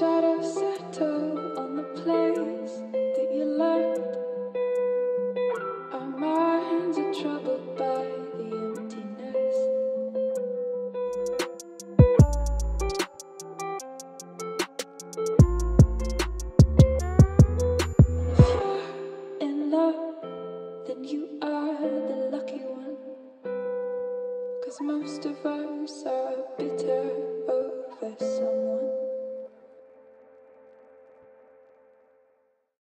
shadows settle on the place that you left. Our minds are troubled by the emptiness. If you're in love, then you are the lucky one. 'Cause most of us are bitter over someone.